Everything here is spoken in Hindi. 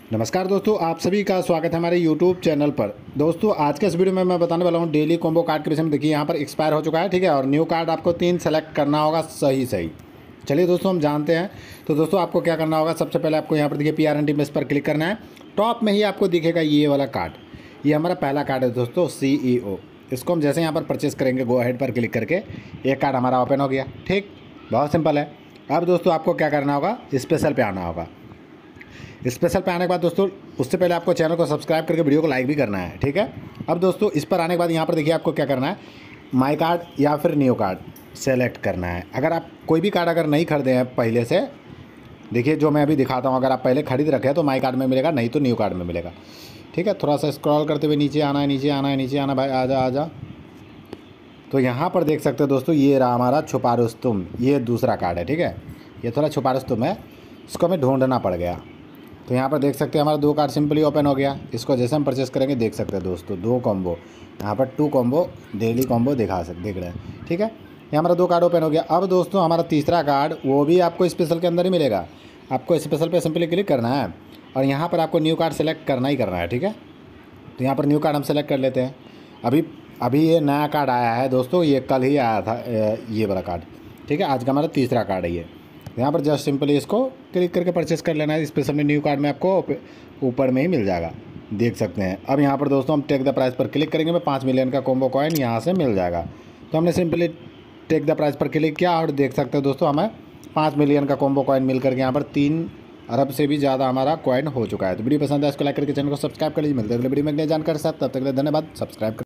नमस्कार दोस्तों, आप सभी का स्वागत है हमारे YouTube चैनल पर। दोस्तों आज के इस वीडियो में मैं बताने वाला हूं डेली कॉम्बो कार्ड के विषय में। देखिए यहाँ पर एक्सपायर हो चुका है, ठीक है, और न्यू कार्ड आपको 3 सेलेक्ट करना होगा सही। चलिए दोस्तों हम जानते हैं। तो दोस्तों आपको क्या करना होगा, सबसे पहले आपको यहाँ पर देखिए PRNT में इस पर क्लिक करना है। टॉप में ही आपको दिखेगा ये वाला कार्ड, ये हमारा पहला कार्ड है दोस्तों, CEO। इसको हम जैसे यहाँ पर परचेस करेंगे, गो अहेड पर क्लिक करके एक कार्ड हमारा ओपन हो गया। ठीक, बहुत सिंपल है। अब दोस्तों आपको क्या करना होगा, स्पेशल पे आना होगा। स्पेशल पे आने के बाद दोस्तों उससे पहले आपको चैनल को सब्सक्राइब करके वीडियो को लाइक भी करना है, ठीक है। अब दोस्तों इस पर आने के बाद यहाँ पर देखिए आपको क्या करना है, माई कार्ड या फिर न्यू कार्ड सेलेक्ट करना है। अगर आप कोई भी कार्ड अगर नहीं खरीदे हैं पहले से, देखिए जो मैं अभी दिखाता हूँ, अगर आप पहले खरीद रखे हैं तो माई कार्ड में मिलेगा, नहीं तो न्यू कार्ड में मिलेगा, ठीक है। थोड़ा सा स्क्रॉल करते हुए नीचे आना है, नीचे आना है, नीचे आना भाई, आजा आजा। तो यहाँ पर देख सकते हो दोस्तों, ये रहा हमारा छुपा रुस्तुम, ये दूसरा कार्ड है, ठीक है। ये थोड़ा छुपा रुस्तुम है, इसको हमें ढूंढना पड़ गया। तो यहाँ पर देख सकते हैं हमारा 2 कार्ड सिंपली ओपन हो गया। इसको जैसे हम परचेस करेंगे देख सकते हैं दोस्तों, 2 कॉम्बो, यहाँ पर 2 कॉम्बो डेली कॉम्बो देख रहे हैं, ठीक है। ये हमारा 2 कार्ड ओपन हो गया। अब दोस्तों हमारा तीसरा कार्ड वो भी आपको स्पेशल के अंदर ही मिलेगा। आपको स्पेशल पे सिंपली क्लिक करना है और यहाँ पर आपको न्यू कार्ड सेलेक्ट करना ही करना है, ठीक है। तो यहाँ पर न्यू कार्ड हम सेलेक्ट कर लेते हैं। अभी ये नया कार्ड आया है दोस्तों, ये कल ही आया था, ये वाला कार्ड, ठीक है। आज का हमारा तीसरा कार्ड है ये। यहाँ पर जस्ट सिंपली इसको क्लिक करके परचेस कर लेना है। स्पेशल में न्यू कार्ड में आपको ऊपर में ही मिल जाएगा, देख सकते हैं। अब यहाँ पर दोस्तों हम टेक द प्राइस पर क्लिक करेंगे, 5 मिलियन का कॉम्बो कॉइन यहाँ से मिल जाएगा। तो हमने सिंपली टेक द प्राइस पर क्लिक किया और देख सकते हैं दोस्तों हमें 5 मिलियन का कॉम्बो कॉइन मिल करके यहाँ पर 3 अरब से भी ज़्यादा हमारा कॉइन हो चुका है। तो वीडियो पसंद है इसको लाइक करके चैनल को सब्सक्राइब कर लीजिए। मिलते हैं अगले वीडियो में नई जानकारी के साथ, तब तक के लिए धन्यवाद। सब्सक्राइब